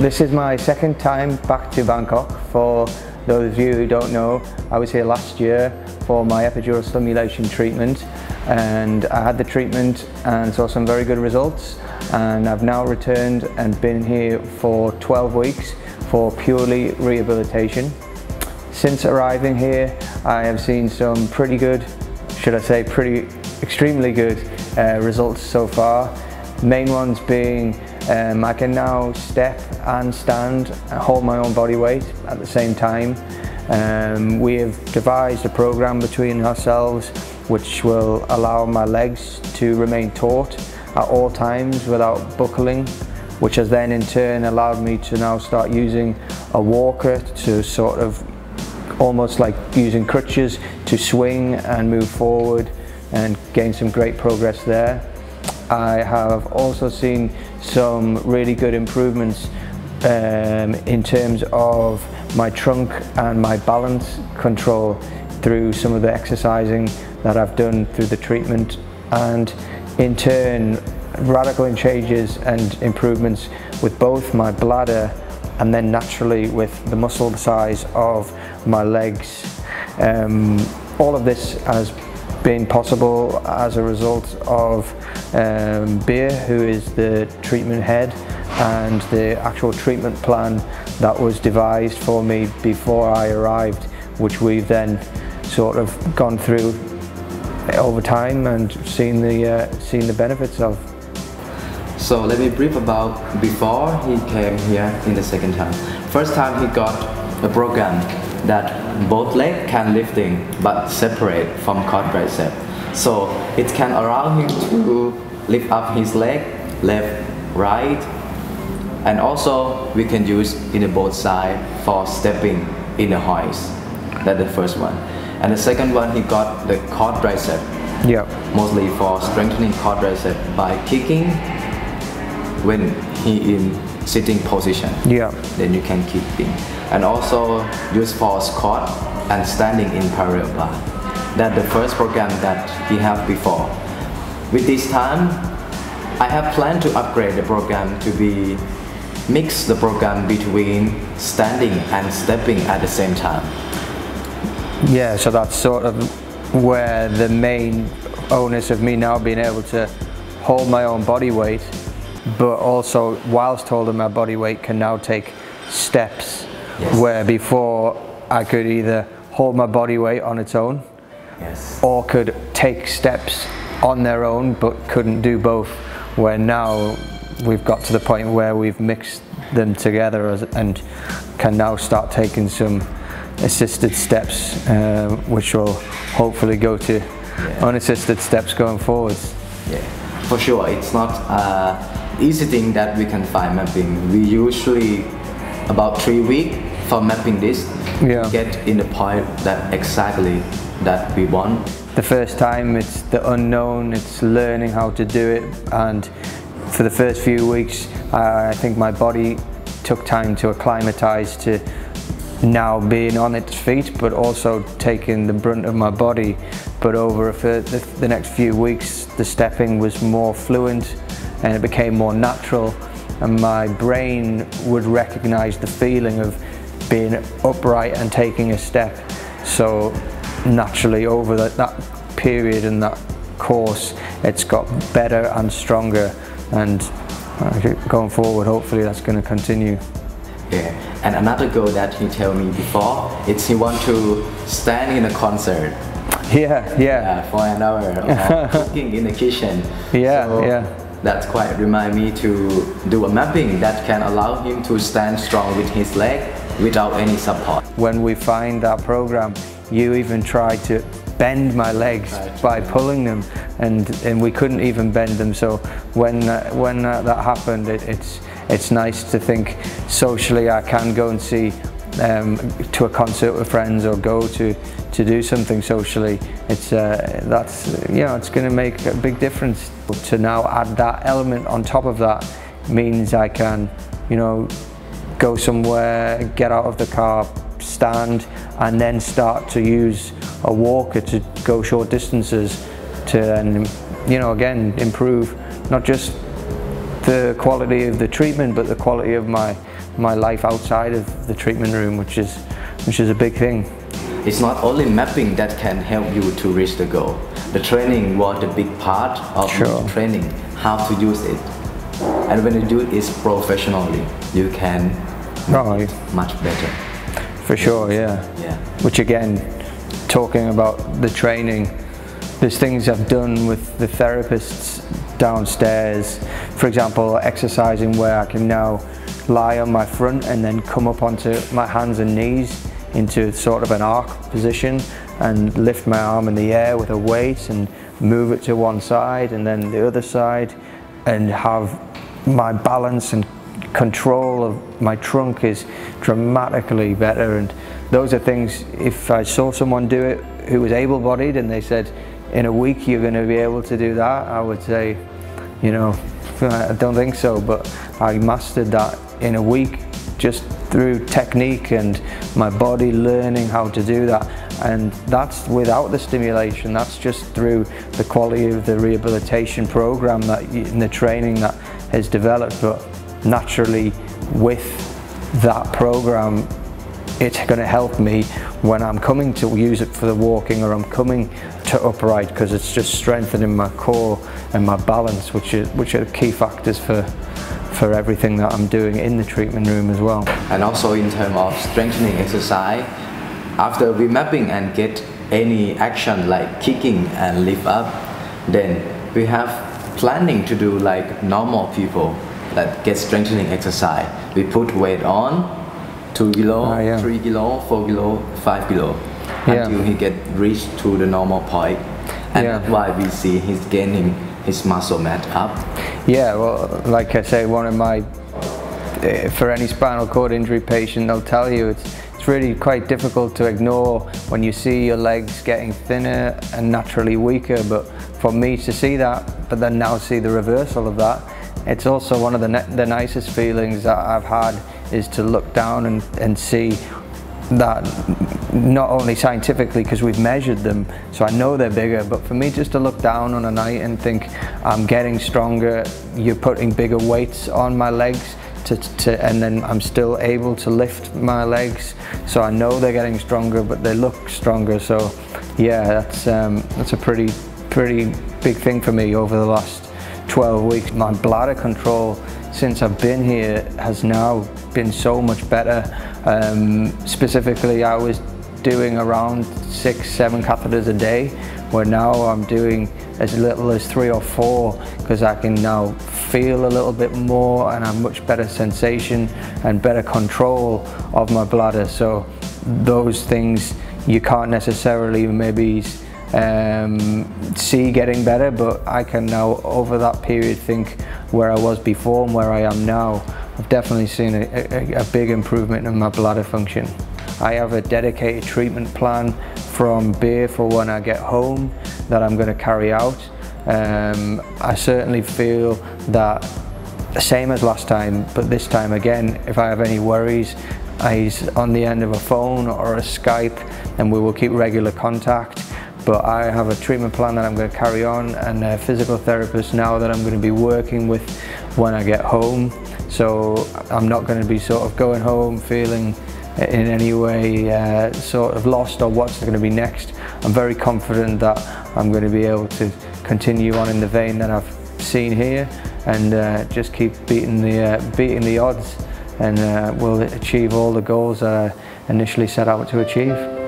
This is my second time back to Bangkok. For those of you who don't know, I was here last year for my epidural stimulation treatment, and I had the treatment and saw some very good results, and I've now returned and been here for 12 weeks for purely rehabilitation. Since arriving here, I have seen some pretty good, should I say extremely good results so far. Main ones being I can now step and stand and hold my own body weight at the same time. We have devised a program between ourselves which will allow my legs to remain taut at all times without buckling, which has then in turn allowed me to now start using a walker to sort of almost like using crutches to swing and move forward, and gain some great progress there. I have also seen some really good improvements in terms of my trunk and my balance control through some of the exercising that I've done through the treatment, and in turn radical changes and improvements with both my bladder and then naturally with the muscle size of my legs. All of this has been possible as a result of Bir, who is the treatment head, and the actual treatment plan that was devised for me before I arrived, which we've then sort of gone through over time and seen the benefits of. So let me brief about before he came here in the second time. First time he got a program that both legs can lifting but separate from quadricep. So it can allow him to lift up his leg, left, right, and also we can use in the both side for stepping in the hoist. That's the first one. And the second one, he got the quadricep. Yeah. Mostly for strengthening quadricep by kicking when he in sitting position. Yeah. Then you can kicking. And also use for squat and standing in parallel bar. That's the first program that he have before. With this time, I have planned to upgrade the program to be mix the program between standing and stepping at the same time. Yeah, so that's sort of where the main onus of me now being able to hold my own body weight, but also whilst holding my body weight can now take steps. Yes. Where before I could either hold my body weight on its own, yes, or could take steps on their own but couldn't do both, where now we've got to the point where we've mixed them together and can now start taking some assisted steps, which will hopefully go to unassisted steps going forwards. Yeah, for sure. It's not an easy thing that we can find mapping. We usually about 3 weeks for mapping this, to get in the point that exactly that we want. The first time it's the unknown, it's learning how to do it, and for the first few weeks I think my body took time to acclimatise to now being on its feet, but also taking the brunt of my body. But over the next few weeks the stepping was more fluent and it became more natural, and my brain would recognise the feeling of being upright and taking a step. So naturally over that period and that course it's got better and stronger, and going forward hopefully that's going to continue. Yeah, and another goal that he told me before is he want to stand in a concert. For an hour or cooking in the kitchen. That's quite remind me to do a mapping that can allow him to stand strong with his leg without any support. When we find that program, you even tried to bend my legs by pulling them, and we couldn't even bend them. So when that happened, it's nice to think socially I can go and see to a concert with friends or go to do something socially. It's it's going to make a big difference. To now add that element on top of that means I can, go somewhere, get out of the car, stand, and then start to use a walker to go short distances to then, again, improve not just the quality of the treatment but the quality of my my life outside of the treatment room, which is a big thing. It's not only mapping that can help you to reach the goal. The training was the big part of the training, how to use it. And when you do it professionally, you can make it much better. For sure, yeah. Which again, talking about the training, there's things I've done with the therapists downstairs. For example, exercising where I can now lie on my front and then come up onto my hands and knees into sort of an arc position and lift my arm in the air with a weight and move it to one side and then the other side, and have my balance and control of my trunk is dramatically better. And those are things, if I saw someone do it who was able-bodied and they said in a week you're going to be able to do that, I would say, you know, I don't think so, but I mastered that in a week just through technique and my body learning how to do that. And that's without the stimulation, that's just through the quality of the rehabilitation program that in the training that has developed. But naturally with that program, it's going to help me when I'm coming to use it for the walking or I'm coming to upright, because it's just strengthening my core and my balance, which are key factors for everything that I'm doing in the treatment room as well. And also in terms of strengthening exercise, after we mapping and get any action like kicking and lift up, then we have planning to do like normal people that get strengthening exercise. We put weight on, 2 kilo, 3 kilo, 4 kilo, 5 kilo, until he get reached to the normal point. And that's why we see he's gaining his muscle mass up. Yeah, well, like I say, one of my, for any spinal cord injury patient, they'll tell you it's really quite difficult to ignore when you see your legs getting thinner and naturally weaker. But for me to see that, but then now see the reversal of that, it's also one of the nicest feelings that I've had, is to look down and see that, not only scientifically because we've measured them so I know they're bigger, but for me just to look down on a night and think I'm getting stronger, you're putting bigger weights on my legs and then I'm still able to lift my legs, so I know they're getting stronger but they look stronger. So yeah, that's a pretty big thing for me over the last 12 weeks. My bladder control since I've been here has now been so much better. Specifically, I was doing around 6-7 catheters a day, where now I'm doing as little as 3 or 4, because I can now feel a little bit more and have much better sensation and better control of my bladder. So those things you can't necessarily maybe see getting better, but I can now over that period think where I was before and where I am now. I've definitely seen a big improvement in my bladder function. I have a dedicated treatment plan from Beer for when I get home that I'm going to carry out. I certainly feel that same as last time, but this time again, if I have any worries, he's on the end of a phone or a Skype and we will keep regular contact. But I have a treatment plan that I'm going to carry on, and a physical therapist now that I'm going to be working with when I get home. So I'm not going to be sort of going home feeling in any way sort of lost or what's going to be next. I'm very confident that I'm going to be able to continue on in the vein that I've seen here and just keep beating the odds, and we'll achieve all the goals that I initially set out to achieve.